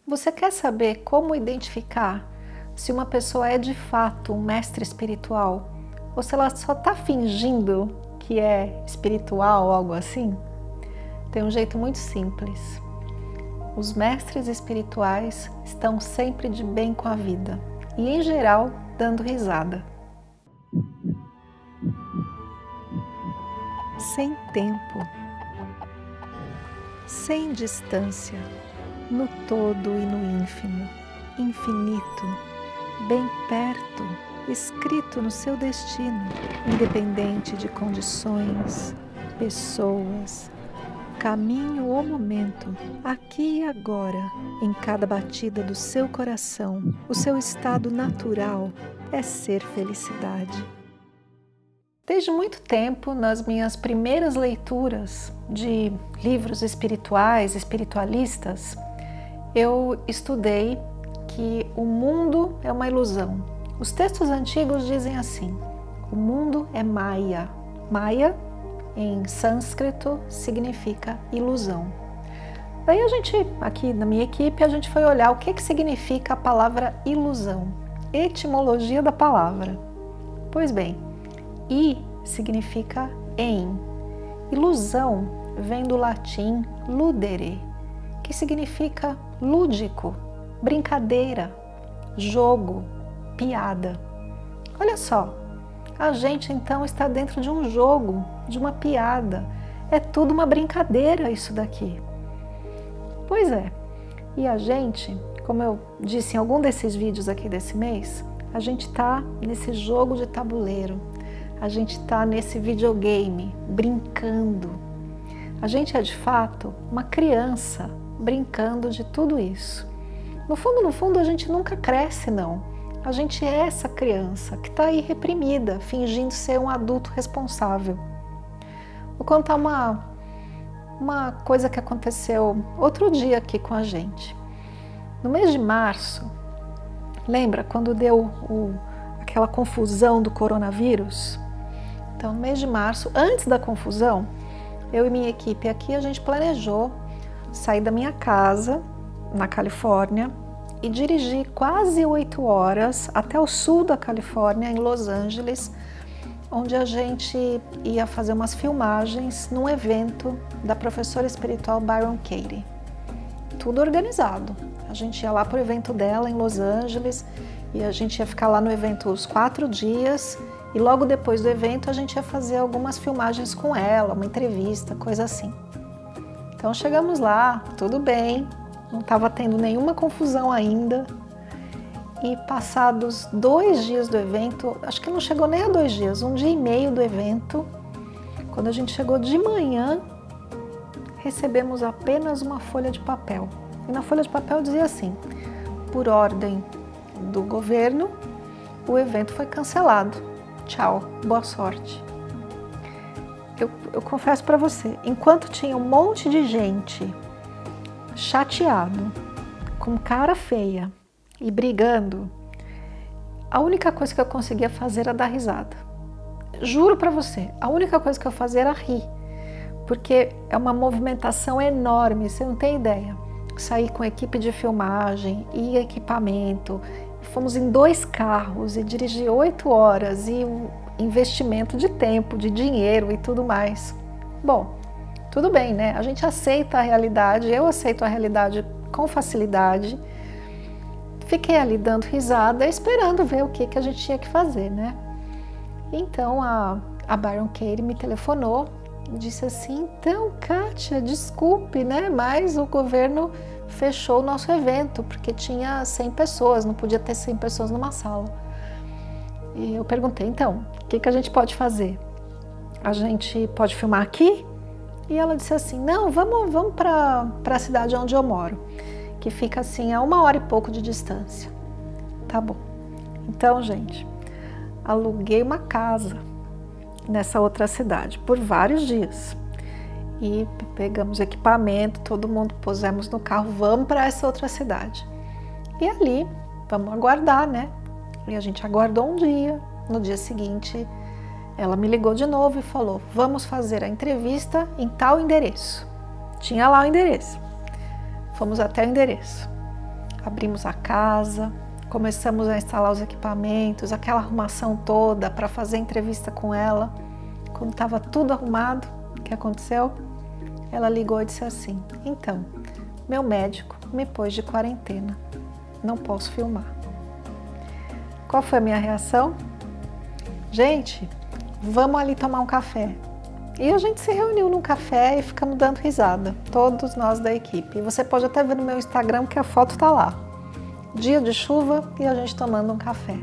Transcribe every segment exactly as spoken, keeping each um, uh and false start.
Você quer saber como identificar se uma pessoa é de fato um mestre espiritual ou se ela só está fingindo que é espiritual ou algo assim? Tem um jeito muito simples. Os mestres espirituais estão sempre de bem com a vida e, em geral, dando risada. Sem tempo, sem distância, no todo e no ínfimo, infinito, bem perto, escrito no seu destino, independente de condições, pessoas, caminho ou momento, aqui e agora, em cada batida do seu coração, o seu estado natural é ser felicidade. Desde muito tempo, nas minhas primeiras leituras de livros espirituais, espiritualistas, eu estudei que o mundo é uma ilusão. Os textos antigos dizem assim: o mundo é Maya. Maya, em sânscrito, significa ilusão. Daí a gente, aqui na minha equipe, a gente foi olhar o que, que significa a palavra ilusão, etimologia da palavra. Pois bem, I significa em. Ilusão vem do latim ludere, que significa lúdico, brincadeira, jogo, piada. Olha só, a gente então está dentro de um jogo, de uma piada. É tudo uma brincadeira isso daqui. Pois é, e a gente, como eu disse em algum desses vídeos aqui desse mês, a gente está nesse jogo de tabuleiro, a gente está nesse videogame, brincando. A gente é de fato uma criança brincando de tudo isso. No fundo, no fundo, a gente nunca cresce, não. A gente é essa criança que está aí reprimida, fingindo ser um adulto responsável. Vou contar uma, uma coisa que aconteceu outro dia aqui com a gente. No mês de março, lembra quando deu o, aquela confusão do coronavírus? Então, no mês de março, antes da confusão, eu e minha equipe aqui, a gente planejou sair da minha casa, na Califórnia, e dirigir quase oito horas até o sul da Califórnia, em Los Angeles, onde a gente ia fazer umas filmagens num evento da professora espiritual Byron Katie. Tudo organizado. A gente ia lá para o evento dela em Los Angeles e a gente ia ficar lá no evento os quatro dias e logo depois do evento a gente ia fazer algumas filmagens com ela, uma entrevista, coisa assim. Então chegamos lá, tudo bem, não estava tendo nenhuma confusão ainda. E passados dois dias do evento, acho que não chegou nem a dois dias, um dia e meio do evento, quando a gente chegou de manhã, recebemos apenas uma folha de papel. E na folha de papel dizia assim: por ordem do governo, o evento foi cancelado. Tchau, boa sorte. Eu, eu confesso para você, enquanto tinha um monte de gente chateado, com cara feia e brigando, a única coisa que eu conseguia fazer era dar risada. Juro para você, a única coisa que eu fazia era rir, porque é uma movimentação enorme, você não tem ideia. Saí com equipe de filmagem e equipamento, fomos em dois carros e dirigi oito horas e um investimento de tempo, de dinheiro e tudo mais. Bom, tudo bem, né? A gente aceita a realidade, eu aceito a realidade com facilidade. Fiquei ali dando risada, esperando ver o que, que a gente tinha que fazer, né? Então a, a Byron Katie me telefonou e disse assim: então, Kátia, desculpe, né? Mas o governo fechou o nosso evento, porque tinha cem pessoas, não podia ter cem pessoas numa sala. E eu perguntei, então, o que, que a gente pode fazer? A gente pode filmar aqui? E ela disse assim: não, vamos, vamos para a cidade onde eu moro, que fica assim a uma hora e pouco de distância. Tá bom. Então, gente, aluguei uma casa nessa outra cidade por vários dias. E pegamos equipamento, todo mundo pusemos no carro, vamos para essa outra cidade. E ali, vamos aguardar, né? E a gente aguardou um dia, no dia seguinte, ela me ligou de novo e falou: vamos fazer a entrevista em tal endereço. Tinha lá o endereço. Fomos até o endereço. abrimos a casa, começamos a instalar os equipamentos, aquela arrumação toda para fazer entrevista com ela. Quando estava tudo arrumado, o que aconteceu? Ela ligou e disse assim: então, meu médico me pôs de quarentena, não posso filmar. Qual foi a minha reação? Gente, vamos ali tomar um café. E a gente se reuniu num café e ficamos dando risada, todos nós da equipe. E você pode até ver no meu Instagram que a foto tá lá. Dia de chuva e a gente tomando um café.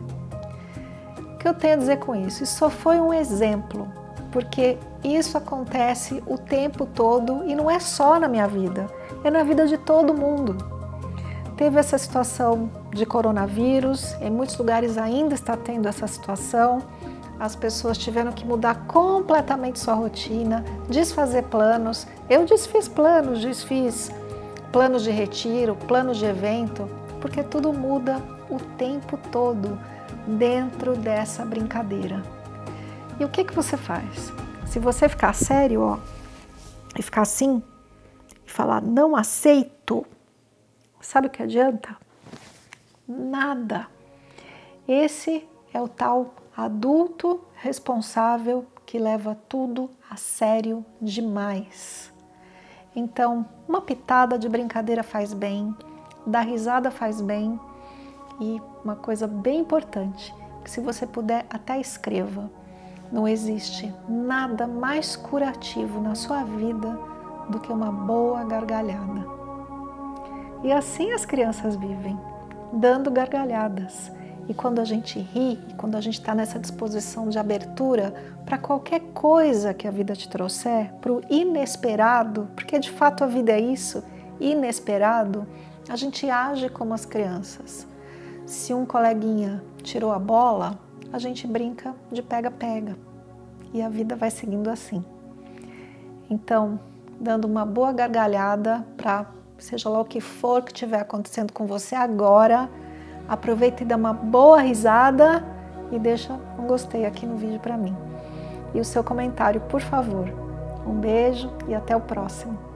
O que eu tenho a dizer com isso? Isso só foi um exemplo, porque isso acontece o tempo todo e não é só na minha vida, é na vida de todo mundo. Teve essa situação de coronavírus, em muitos lugares ainda está tendo essa situação. As pessoas tiveram que mudar completamente sua rotina, desfazer planos. Eu desfiz planos, desfiz planos de retiro, planos de evento, porque tudo muda o tempo todo dentro dessa brincadeira. E o que que você faz? Se você ficar sério, ó, e ficar assim, e falar não aceito, sabe o que adianta? Nada. Esse é o tal adulto responsável que leva tudo a sério demais. Então, uma pitada de brincadeira faz bem, dar risada faz bem, e uma coisa bem importante, que se você puder até escreva, não existe nada mais curativo na sua vida do que uma boa gargalhada. E assim as crianças vivem, dando gargalhadas. E quando a gente ri, e quando a gente está nessa disposição de abertura para qualquer coisa que a vida te trouxer, para o inesperado, porque de fato a vida é isso, inesperado, a gente age como as crianças. Se um coleguinha tirou a bola, a gente brinca de pega-pega. E a vida vai seguindo assim. Então, dando uma boa gargalhada para seja lá o que for que estiver acontecendo com você agora, aproveita e dá uma boa risada e deixa um gostei aqui no vídeo para mim. E o seu comentário, por favor. Um beijo e até o próximo.